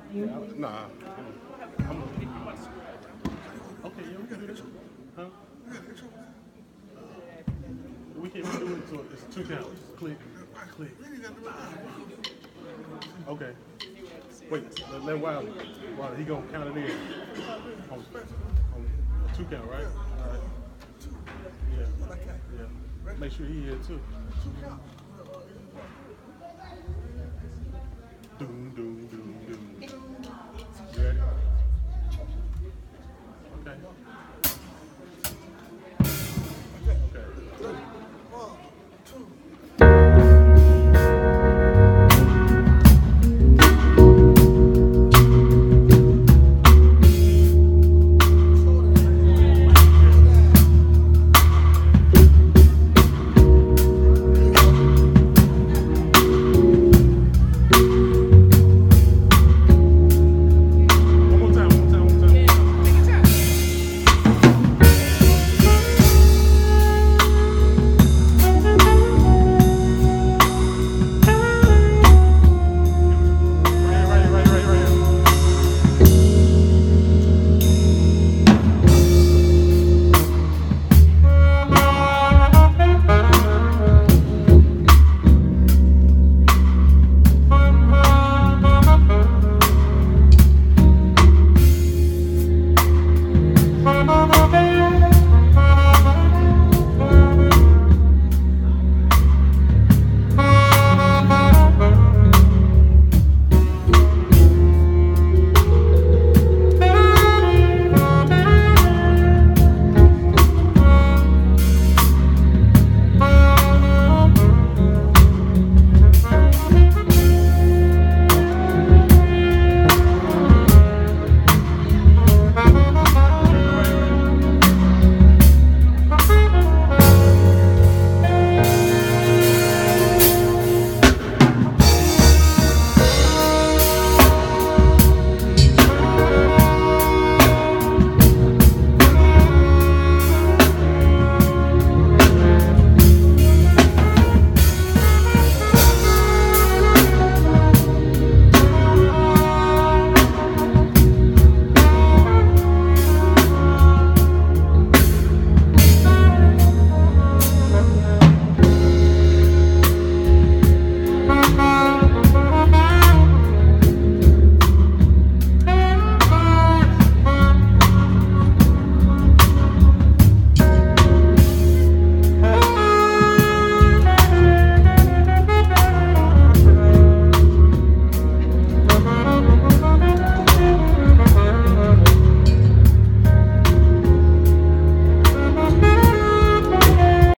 Nah. Okay, yeah, we can do this. Huh? We can do it so it's 2 counts. Click, click. Okay. Wait, let Wiley. Wiley, he gonna count it in. On a 2 count, right? All right. Yeah. Yeah. Make sure he here too. Doom, doom.